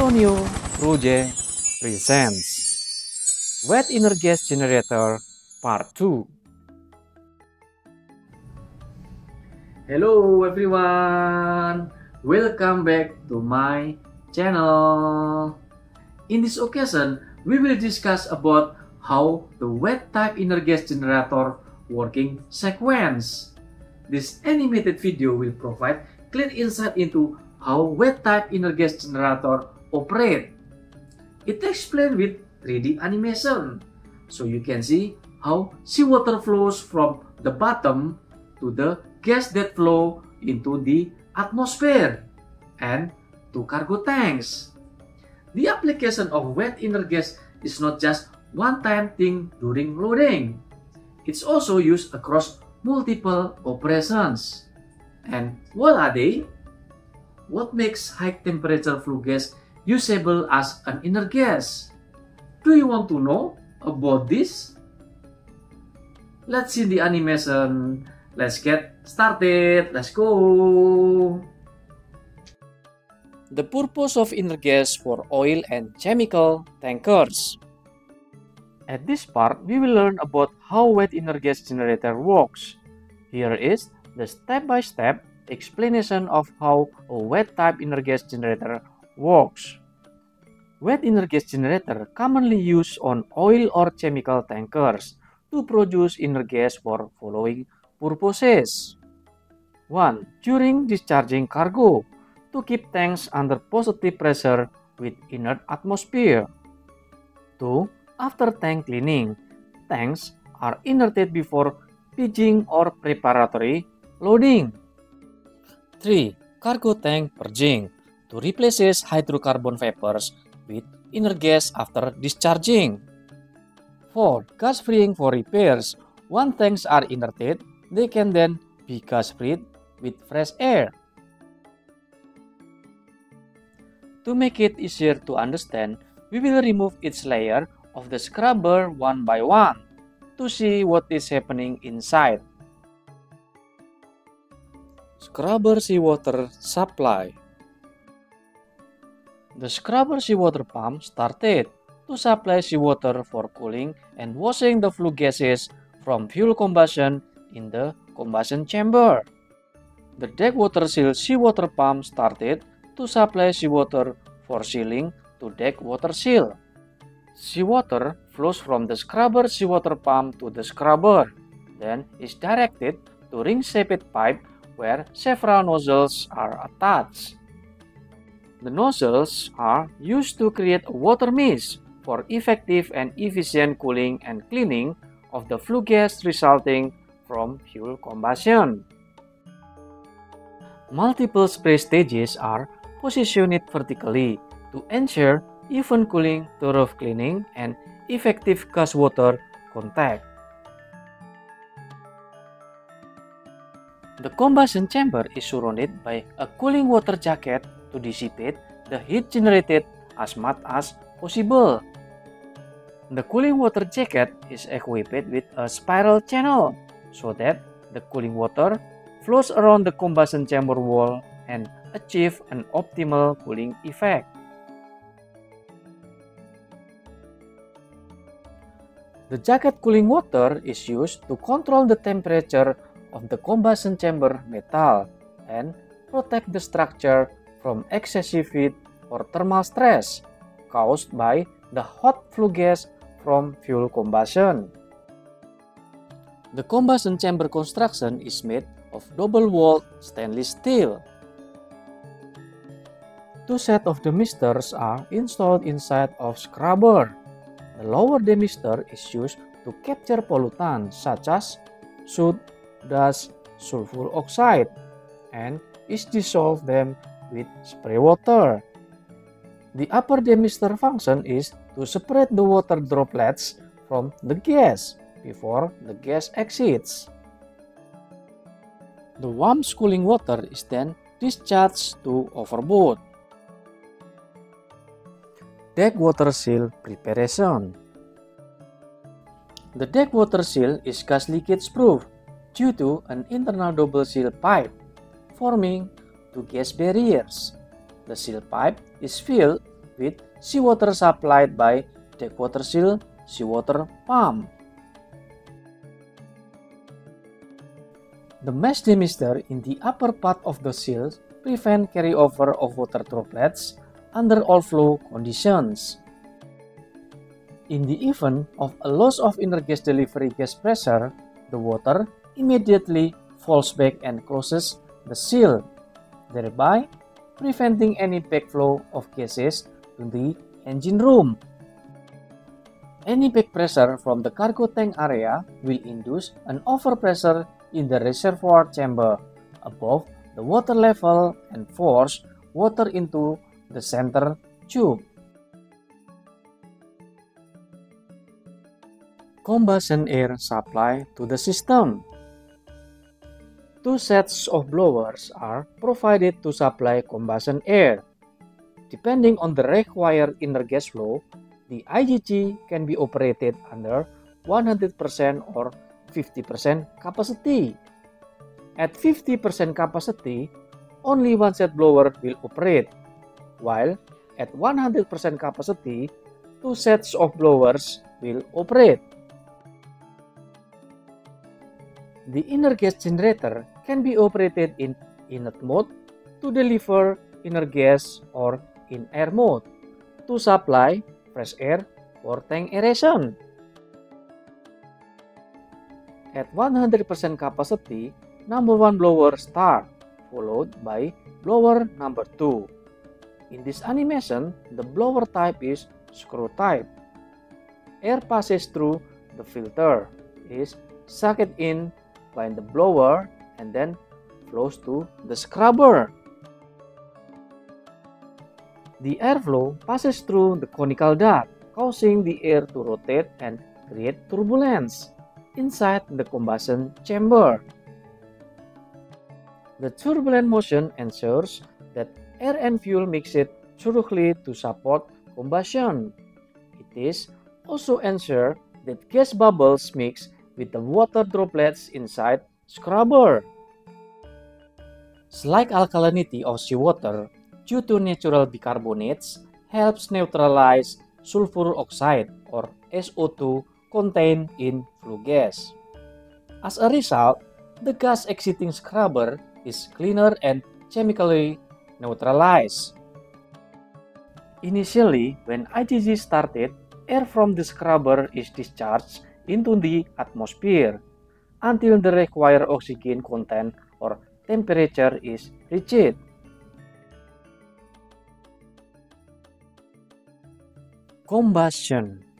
Antonio Ruge presents Wet Inert Gas Generator Part 2. Hello everyone, welcome back to my channel. In this occasion, we will discuss about how the wet type inert gas generator working sequence. This animated video will provide clear insight into how wet type inert gas generator operate. It explained with 3D animation, so you can see how seawater flows from the bottom to the gas that flow into the atmosphere and to cargo tanks. The application of wet inert gas is not just one-time thing during loading. It's also used across multiple operations. And what are they? What makes high-temperature flue gas usable as an inert gas? Do you want to know about this? Let's see the animation. Let's get started. Let's go! The purpose of inert gas for oil and chemical tankers. At this part, we will learn about how wet inert gas generator works. Here is the step-by-step explanation of how a wet type inert gas generator works. Wet inert gas generator commonly used on oil or chemical tankers to produce inert gas for following purposes. 1. During discharging cargo, to keep tanks under positive pressure with inert atmosphere. 2. After tank cleaning, tanks are inerted before purging or preparatory loading. 3. Cargo tank purging, to replace hydrocarbon vapors with inert gas after discharging. 4. Gas freeing for repairs. Once tanks are inerted, they can then be gas freed with fresh air. To make it easier to understand, we will remove each layer of the scrubber one by one to see what is happening inside. Scrubber seawater supply. The scrubber seawater pump started to supply seawater for cooling and washing the flue gases from fuel combustion in the combustion chamber. The deck water seal seawater pump started to supply seawater for sealing to deck water seal. Seawater flows from the scrubber seawater pump to the scrubber, then is directed to ring-shaped pipe where several nozzles are attached. The nozzles are used to create a water mist for effective and efficient cooling and cleaning of the flue gas resulting from fuel combustion. Multiple spray stages are positioned vertically to ensure even cooling, thorough cleaning, and effective gas-water contact. The combustion chamber is surrounded by a cooling water jacket to dissipate the heat generated as much as possible. The cooling water jacket is equipped with a spiral channel so that the cooling water flows around the combustion chamber wall and achieve an optimal cooling effect. The jacket cooling water is used to control the temperature of the combustion chamber metal and protect the structure from excessive heat or thermal stress caused by the hot flue gas from fuel combustion. The combustion chamber construction is made of double-walled stainless steel. 2 sets of demisters are installed inside of scrubber. The lower demister is used to capture pollutants such as soot, dust, sulfur oxide, and is dissolve them with spray water. The upper demister function is to separate the water droplets from the gas before the gas exits. The warm cooling water is then discharged to overboard. Deck water seal preparation. The deck water seal is gas leakage proof due to an internal double seal pipe forming 2 gas barriers. The seal pipe is filled with seawater supplied by deckwater seal seawater pump. The mesh demister in the upper part of the seal prevent carryover of water droplets under all flow conditions. In the event of a loss of inner gas delivery gas pressure, the water immediately falls back and closes the seal, thereby preventing any backflow of gases to the engine room. Any back pressure from the cargo tank area will induce an overpressure in the reservoir chamber above the water level and force water into the center tube. Combustion air supply to the system. Two sets of blowers are provided to supply combustion air. Depending on the required inner gas flow, the IGG can be operated under 100% or 50% capacity. At 50% capacity, only one set blower will operate, while at 100% capacity, two sets of blowers will operate. The inner gas generator can be operated in inert mode to deliver inner gas or in air mode to supply fresh air for tank aeration. At 100% capacity, number 1 blower start, followed by blower number 2. In this animation, the blower type is screw type. Air passes through the filter, is sucked in by the blower and then flows to the scrubber. The airflow passes through the conical duct, causing the air to rotate and create turbulence inside the combustion chamber. The turbulent motion ensures that air and fuel mix it thoroughly to support combustion. It is also ensure that gas bubbles mix with the water droplets inside scrubber. Slight alkalinity of seawater due to natural bicarbonates helps neutralize sulfur oxide or SO2 contained in flue gas. As a result, the gas exiting scrubber is cleaner and chemically neutralized. Initially, when IGG started, air from the scrubber is discharged into the atmosphere until the required oxygen content or temperature is reached. Combustion.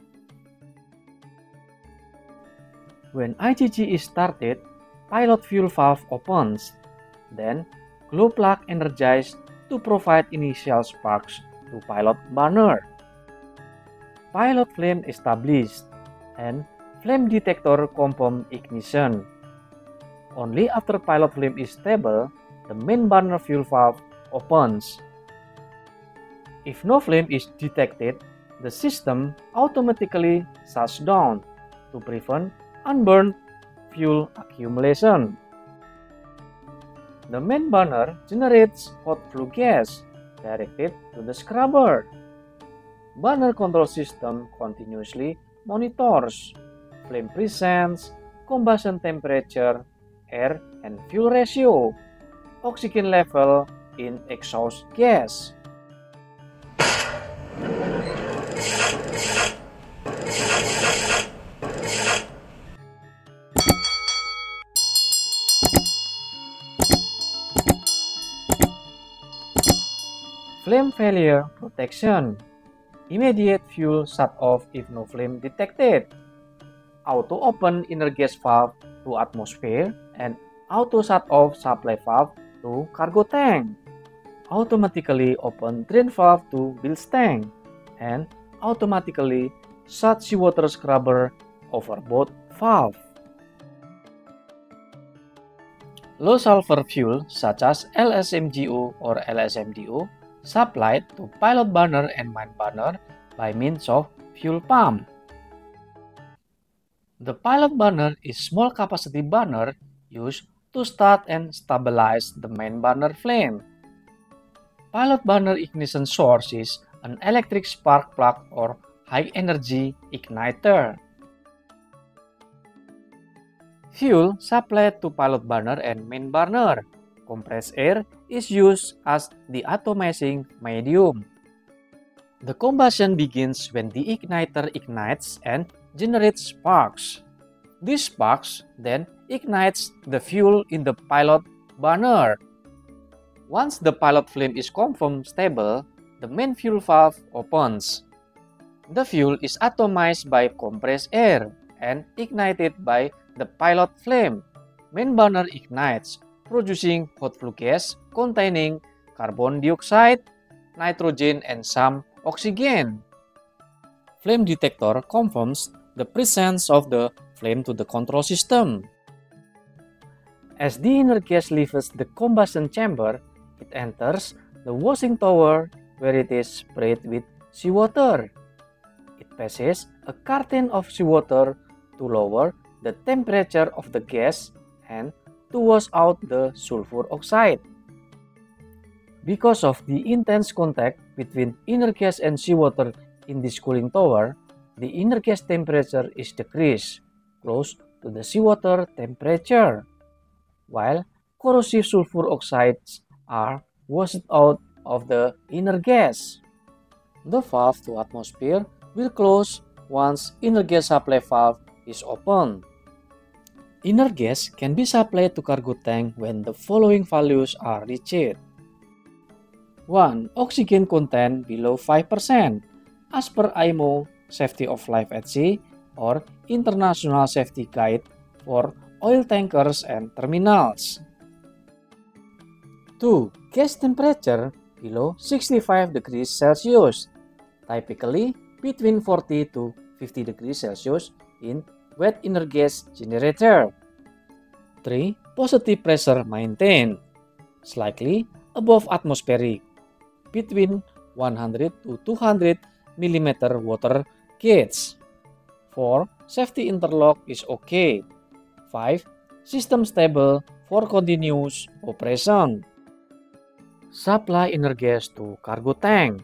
When IGG is started, pilot fuel valve opens, then glow plug energized to provide initial sparks to pilot burner. Pilot flame established and flame detector confirm ignition. Only after pilot flame is stable, the main burner fuel valve opens. If no flame is detected, the system automatically shuts down to prevent unburned fuel accumulation. The main burner generates hot flue gas directed to the scrubber. Burner control system continuously monitors flame presence, combustion temperature, air and fuel ratio, oxygen level in exhaust gas. Flame failure protection. Immediate fuel shut off if no flame detected. Auto open inner gas valve to atmosphere and auto shut off supply valve to cargo tank. Automatically open drain valve to bilge tank and automatically shut seawater scrubber over both valve. Low sulfur fuel such as LSMGO or LSMDO supplied to pilot burner and main burner by means of fuel pump. The pilot burner is small capacity burner used to start and stabilize the main burner flame. Pilot burner ignition source is an electric spark plug or high-energy igniter. Fuel supplied to pilot burner and main burner. Compressed air is used as the atomizing medium. The combustion begins when the igniter ignites and generates sparks. These sparks then ignites the fuel in the pilot burner. Once the pilot flame is confirmed stable, the main fuel valve opens. The fuel is atomized by compressed air and ignited by the pilot flame. Main burner ignites, producing hot flue gas containing carbon dioxide, nitrogen, and some oxygen. Flame detector confirms the presence of the flame to the control system. As the inert gas leaves the combustion chamber, it enters the washing tower where it is sprayed with seawater. It passes a curtain of seawater to lower the temperature of the gas and to wash out the sulfur oxide. Because of the intense contact between inert gas and seawater in this cooling tower, the inert gas temperature is decreased close to the seawater temperature, while corrosive sulfur oxides are washed out of the inert gas. The valve to atmosphere will close once inert gas supply valve is open. Inert gas can be supplied to cargo tank when the following values are reached. 1. Oxygen content below 5% as per IMO Safety of Life at Sea or International Safety Guide for oil tankers and terminals. 2. Gas temperature below 65 degrees Celsius, typically between 40 to 50 degrees Celsius in Wet Inert Gas Generator. 3. Positive pressure maintained, slightly above atmospheric, between 100 to 200 mm water gauge. 4. Safety interlock is okay. 5. System stable for continuous operation. Supply inert gas to cargo tank.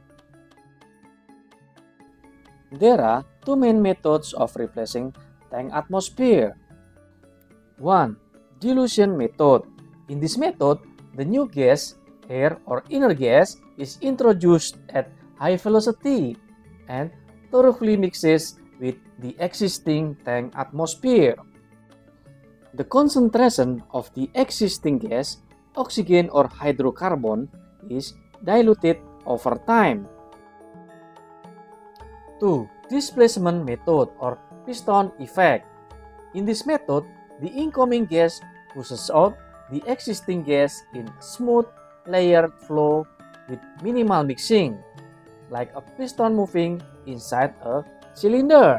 There are two main methods of replacing tank atmosphere. 1. Dilution method. In this method, the new gas, air or inert gas is introduced at high velocity and thoroughly mixes with the existing tank atmosphere. The concentration of the existing gas, oxygen or hydrocarbon, is diluted over time. 2. Displacement method or piston effect. In this method, the incoming gas pushes out the existing gas in smooth, layered flow with minimal mixing, like a piston moving inside a cylinder.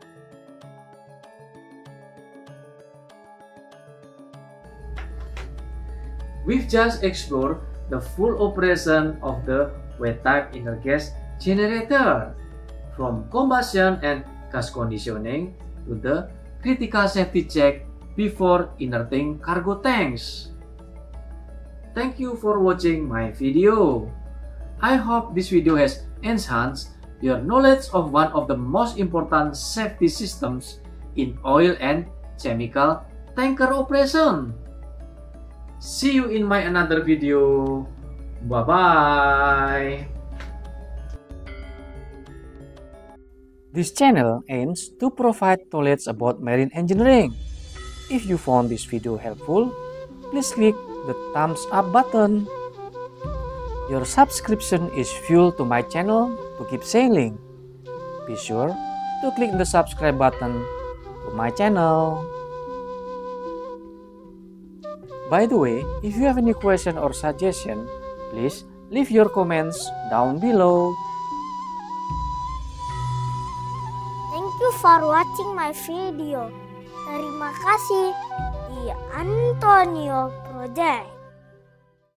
We've just explored the full operation of the wet type inert gas generator, from combustion and gas conditioning to the critical safety check before inerting cargo tanks. Thank you for watching my video. I hope this video has enhanced your knowledge of one of the most important safety systems in oil and chemical tanker operation. See you in my another video. Bye-bye. This channel aims to provide knowledge about marine engineering. If you found this video helpful, please click the thumbs up button. Your subscription is fuel to my channel to keep sailing. Be sure to click the subscribe button to my channel. By the way, if you have any question or suggestion, please leave your comments down below. Thank you for watching my video. Terima kasih di Antonio Project.